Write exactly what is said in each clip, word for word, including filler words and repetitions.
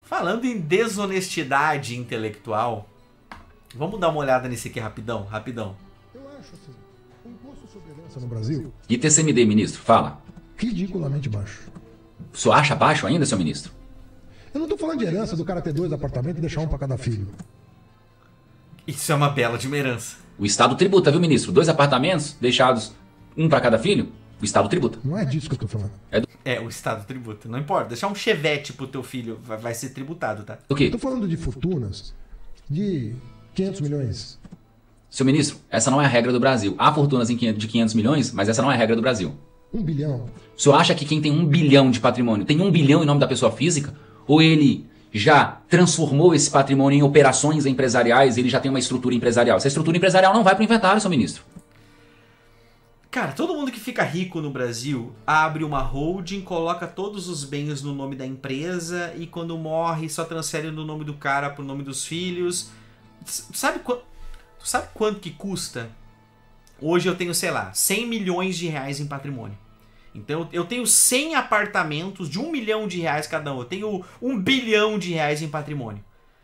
Falando em desonestidade intelectual, vamos dar uma olhada nesse aqui rapidão, rapidão. Eu acho assim, o imposto sobre herança no Brasil... E T C M D, ministro, fala. Ridiculamente baixo. O senhor acha baixo ainda, seu ministro? Eu não tô falando de herança do cara ter dois apartamentos e deixar um pra cada filho. Isso é uma bela de uma herança. O Estado tributa, viu, ministro? Dois apartamentos deixados, um para cada filho, o Estado tributa. Não é disso que eu tô falando. É do... É, o Estado tributa. Não importa. Deixar um Chevette pro teu filho vai, vai ser tributado, tá? O quê? Eu tô falando de fortunas de quinhentos milhões. Seu ministro, essa não é a regra do Brasil. Há fortunas em quinhentos, de quinhentos milhões, mas essa não é a regra do Brasil. Um bilhão. O senhor acha que quem tem um bilhão de patrimônio tem um bilhão em nome da pessoa física? Ou ele já transformou esse patrimônio em operações empresariais, ele já tem uma estrutura empresarial? Essa estrutura empresarial não vai para o inventário, seu ministro. Cara, todo mundo que fica rico no Brasil abre uma holding, coloca todos os bens no nome da empresa e quando morre só transfere no nome do cara pro nome dos filhos. Sabe, qu sabe quanto que custa? Hoje eu tenho, sei lá, cem milhões de reais em patrimônio. Então eu tenho cem apartamentos de um milhão de reais cada um. Eu tenho um bilhão de reais em patrimônio.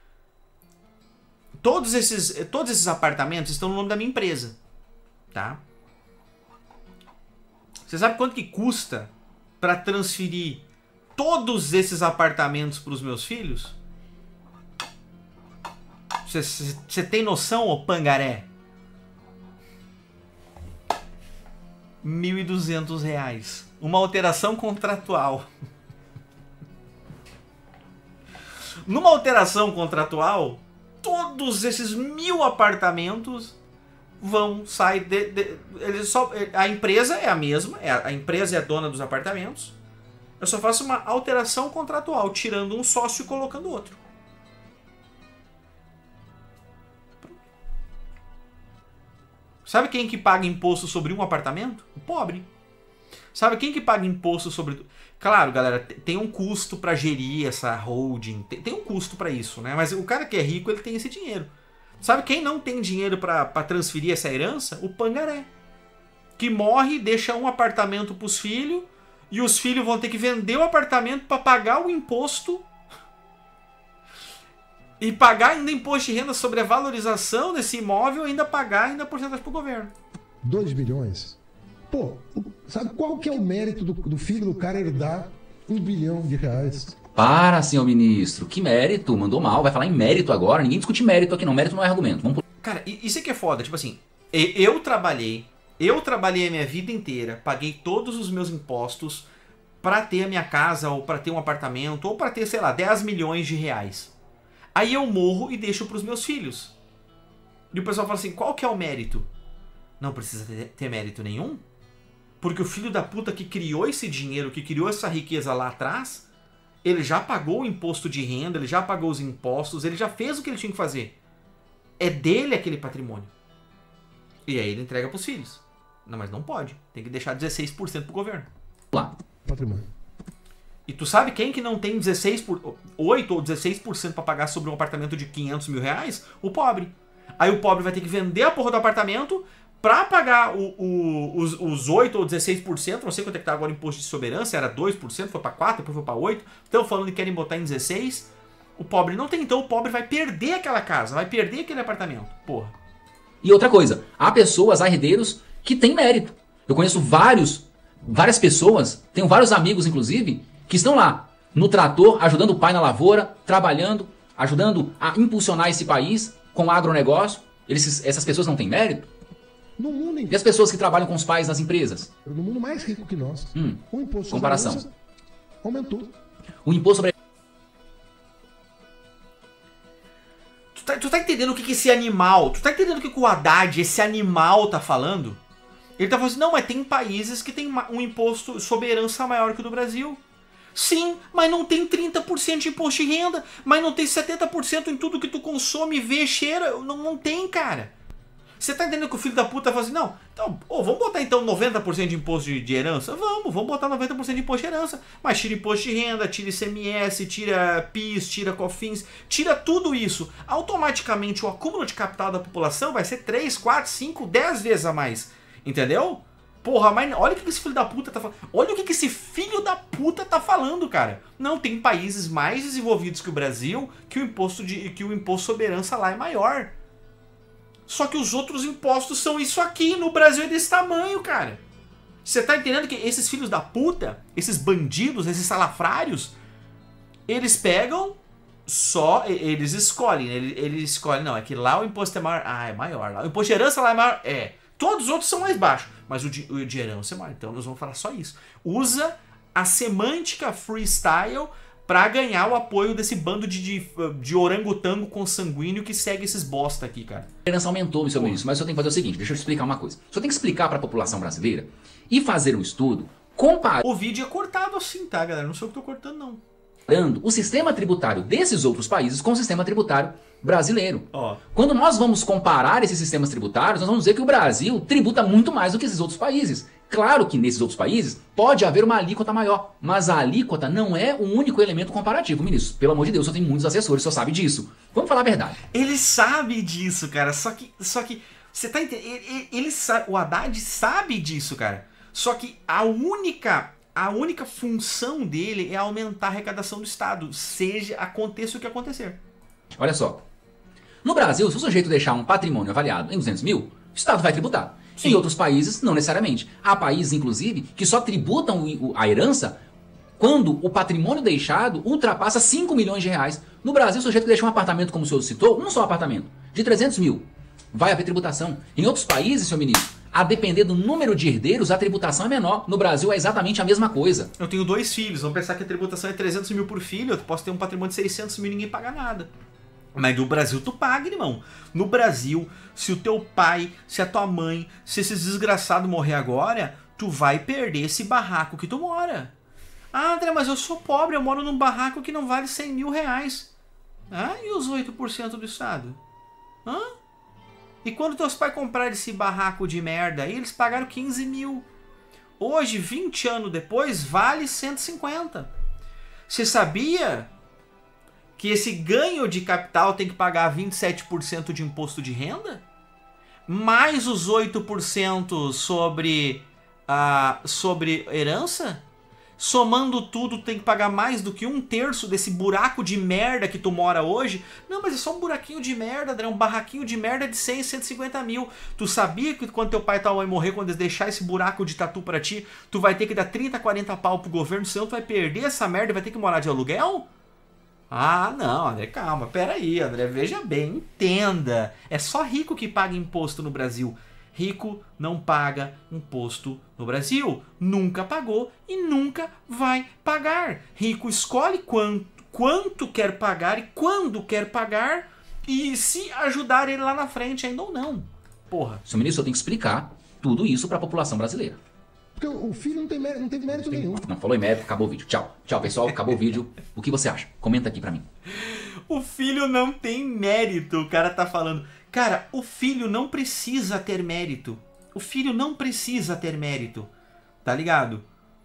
Todos esses, todos esses apartamentos estão no nome da minha empresa. Tá? Você sabe quanto que custa para transferir todos esses apartamentos para os meus filhos? Você tem noção, ô pangaré? mil e duzentos reais. Uma alteração contratual. Numa alteração contratual, todos esses mil apartamentos vão sair de, de, eles só, a empresa é a mesma, a empresa é a dona dos apartamentos. Eu só faço uma alteração contratual, tirando um sócio e colocando outro. Sabe quem que paga imposto sobre um apartamento? O pobre. Sabe quem que paga imposto sobre... Claro, galera, tem um custo para gerir essa holding, tem, tem um custo para isso, né? Mas o cara que é rico, ele tem esse dinheiro. Sabe quem não tem dinheiro para transferir essa herança? O pangaré. Que morre, deixa um apartamento para os filhos e os filhos vão ter que vender o apartamento para pagar o imposto e pagar ainda imposto de renda sobre a valorização desse imóvel e ainda pagar ainda porcentagem para o governo. dois bilhões? Pô, sabe qual que é o mérito do, do filho do cara herdar um bilhão de reais? Para, senhor ministro. Que mérito? Mandou mal. Vai falar em mérito agora. Ninguém discute mérito aqui não. Mérito não é argumento. Vamos... Cara, isso aqui é foda. Tipo assim, eu trabalhei, eu trabalhei a minha vida inteira, paguei todos os meus impostos pra ter a minha casa, ou pra ter um apartamento, ou pra ter, sei lá, dez milhões de reais. Aí eu morro e deixo pros meus filhos. E o pessoal fala assim, qual que é o mérito? Não precisa ter, ter mérito nenhum. Porque o filho da puta que criou esse dinheiro, que criou essa riqueza lá atrás, ele já pagou o imposto de renda, ele já pagou os impostos, ele já fez o que ele tinha que fazer. É dele aquele patrimônio. E aí ele entrega pros filhos. Não, mas não pode. Tem que deixar dezesseis por cento pro governo. Lá. Patrimônio. E tu sabe quem que não tem dezesseis por... oito ou dezesseis por cento pra pagar sobre um apartamento de quinhentos mil reais? O pobre. Aí o pobre vai ter que vender a porra do apartamento pra pagar o, o, os, os oito ou dezesseis por cento. Não sei quanto é que tá agora o imposto de soberança. Era dois por cento, foi pra quatro por cento, depois foi pra oito por cento. Estão falando que querem botar em dezesseis por cento. O pobre não tem. Então o pobre vai perder aquela casa, vai perder aquele apartamento. Porra. E outra coisa, há pessoas, há herdeiros que têm mérito. Eu conheço vários, várias pessoas, tenho vários amigos inclusive, que estão lá no trator, ajudando o pai na lavoura, trabalhando, ajudando a impulsionar esse país com o agronegócio. Eles, essas pessoas não têm mérito? No mundo inteiro. E as pessoas que trabalham com os pais nas empresas? No mundo mais rico que nós, Hum, o imposto comparação. sobre a herança aumentou. O imposto sobre... Tu tá, tu tá entendendo o que, que esse animal... Tu tá entendendo o que, que o Haddad, esse animal, tá falando? Ele tá falando assim, não, mas tem países que tem um imposto sobre herança maior que o do Brasil. Sim, mas não tem trinta por cento de imposto de renda, mas não tem setenta por cento em tudo que tu consome, vê, cheira. Não, não tem, cara. Você tá entendendo que o filho da puta fala assim, não, então, oh, vamos botar então noventa por cento de imposto de, de herança? Vamos, vamos botar noventa por cento de imposto de herança. Mas tira imposto de renda, tira I C M S, tira PIS, tira COFINS, tira tudo isso. Automaticamente o acúmulo de capital da população vai ser três, quatro, cinco, dez vezes a mais. Entendeu? Porra, mas olha o que esse filho da puta tá falando. Olha o que esse filho da puta tá falando, cara. Não, tem países mais desenvolvidos que o Brasil que o imposto, de, que o imposto sobre herança lá é maior. Só que os outros impostos são isso aqui. No Brasil é desse tamanho, cara. Você tá entendendo que esses filhos da puta, esses bandidos, esses salafrários, eles pegam só, eles escolhem, eles, eles escolhem, não, é que lá o imposto é maior, ah, é maior, lá o imposto de herança lá é maior, é, todos os outros são mais baixos, mas o de, o de herança é maior, então nós vamos falar só isso. Usa a semântica freestyle pra ganhar o apoio desse bando de, de, de orangotango consanguíneo que segue esses bosta aqui, cara. A herança aumentou, seu ministro, mas o senhor tem que fazer o seguinte, deixa eu te explicar uma coisa. O senhor tem que explicar pra população brasileira e fazer um estudo comparando... O vídeo é cortado assim, tá, galera? Não sou eu que tô cortando, não. o sistema tributário desses outros países com o sistema tributário brasileiro. Oh. Quando nós vamos comparar esses sistemas tributários, nós vamos dizer que o Brasil tributa muito mais do que esses outros países. Claro que nesses outros países pode haver uma alíquota maior, mas a alíquota não é o único elemento comparativo, ministro. Pelo amor de Deus, eu tenho muitos assessores, o senhor sabe disso. Vamos falar a verdade. Ele sabe disso, cara, só que, só que você tá entendendo? Ele, ele sabe, o Haddad sabe disso, cara. Só que a única... A única função dele é aumentar a arrecadação do Estado, seja, aconteça o que acontecer. Olha só. No Brasil, se o sujeito deixar um patrimônio avaliado em duzentos mil, o Estado vai tributar. Sim. Em outros países, não necessariamente. Há países, inclusive, que só tributam a herança quando o patrimônio deixado ultrapassa cinco milhões de reais. No Brasil, o sujeito deixa um apartamento, como o senhor citou, um só apartamento, de trezentos mil. Vai haver tributação. Em outros países, senhor ministro, a depender do número de herdeiros, a tributação é menor. No Brasil é exatamente a mesma coisa. Eu tenho dois filhos, vamos pensar que a tributação é trezentos mil por filho, eu posso ter um patrimônio de seiscentos mil e ninguém paga nada. Mas no Brasil tu paga, irmão. No Brasil, se o teu pai, se a tua mãe, se esse desgraçado morrer agora, tu vai perder esse barraco que tu mora. Ah, André, mas eu sou pobre, eu moro num barraco que não vale cem mil reais. Ah, e os oito por cento do Estado? Hã? E quando teus pais compraram esse barraco de merda aí, eles pagaram quinze mil. Hoje, vinte anos depois, vale cento e cinquenta. Você sabia que esse ganho de capital tem que pagar vinte e sete por cento de imposto de renda? Mais os oito por cento sobre, uh, sobre herança? Somando tudo, tem que pagar mais do que um terço desse buraco de merda que tu mora hoje. Não, mas é só um buraquinho de merda, André. Um barraquinho de merda de cem, cento e cinquenta mil. Tu sabia que quando teu pai e tua mãe morrer, quando eles deixar esse buraco de tatu pra ti, tu vai ter que dar trinta, quarenta pau pro governo, senão tu vai perder essa merda e vai ter que morar de aluguel? Ah, não, André, calma. Pera aí, André. Veja bem, entenda. É só rico que paga imposto no Brasil. Rico não paga imposto no Brasil. Nunca pagou e nunca vai pagar. Rico escolhe quanto, quanto quer pagar e quando quer pagar e se ajudar ele lá na frente ainda ou não. Porra. Senhor ministro, eu tenho que explicar tudo isso para a população brasileira. Porque o filho não, tem mérito, não teve mérito nenhum. Não, falou em mérito, acabou o vídeo. Tchau. Tchau, pessoal. Acabou o vídeo. O que você acha? Comenta aqui pra mim. O filho não tem mérito, o cara tá falando. Cara, o filho não precisa ter mérito. O filho não precisa ter mérito. Tá ligado?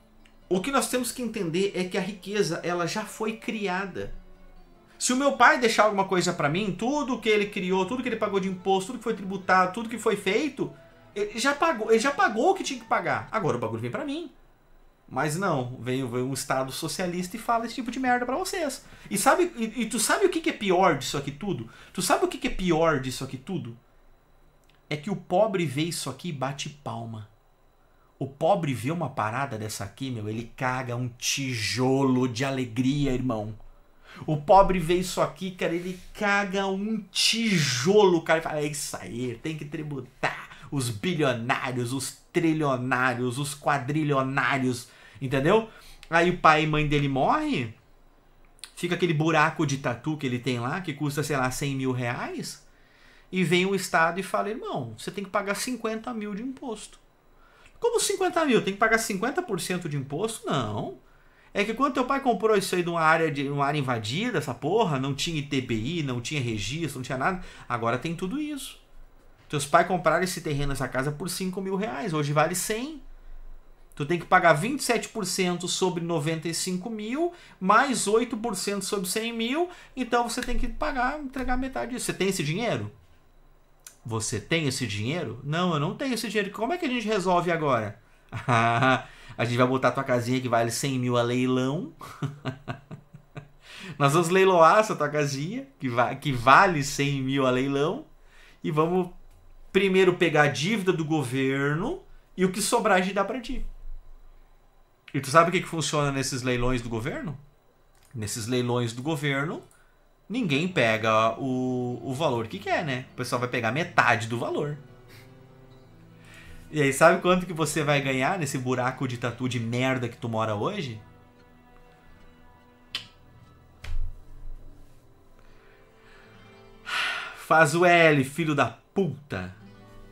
O que nós temos que entender é que a riqueza, ela já foi criada. Se o meu pai deixar alguma coisa pra mim, tudo que ele criou, tudo que ele pagou de imposto, tudo que foi tributado, tudo que foi feito, ele já pagou, ele já pagou o que tinha que pagar. Agora o bagulho vem pra mim. Mas não, vem, vem um Estado socialista e fala esse tipo de merda pra vocês. E, sabe, e, e tu sabe o que, que é pior disso aqui tudo? Tu sabe o que, que é pior disso aqui tudo? É que o pobre vê isso aqui e bate palma. O pobre vê uma parada dessa aqui, meu, ele caga um tijolo de alegria, irmão. O pobre vê isso aqui, cara, ele caga um tijolo, cara, e fala, é isso aí, tem que tributar os bilionários, os trilionários, os quadrilionários, entendeu? Aí o pai e mãe dele morrem, fica aquele buraco de tatu que ele tem lá, que custa, sei lá, cem mil reais, e vem o Estado e fala, irmão, você tem que pagar cinquenta mil de imposto. Como cinquenta mil? Tem que pagar cinquenta por cento de imposto? Não. É que quando teu pai comprou isso aí de uma área, de uma área invadida, essa porra, não tinha I T B I, não tinha registro, não tinha nada, agora tem tudo isso. Teus pais compraram esse terreno, essa casa, por cinco mil reais. Hoje vale cem. Tu tem que pagar vinte e sete por cento sobre noventa e cinco mil, mais oito por cento sobre cem mil. Então você tem que pagar, entregar metade disso. Você tem esse dinheiro? Você tem esse dinheiro? Não, eu não tenho esse dinheiro. Como é que a gente resolve agora? A gente vai botar tua casinha que vale cem mil a leilão. Nós vamos leiloar essa tua casinha, que, va que vale cem mil a leilão. E vamos primeiro pegar a dívida do governo e o que sobrar a gente dá pra ti. E tu sabe o que, que funciona nesses leilões do governo? Nesses leilões do governo, ninguém pega o, o valor que quer, né? O pessoal vai pegar metade do valor. E aí, sabe quanto que você vai ganhar nesse buraco de tatu de merda que tu mora hoje? Faz o L, filho da puta.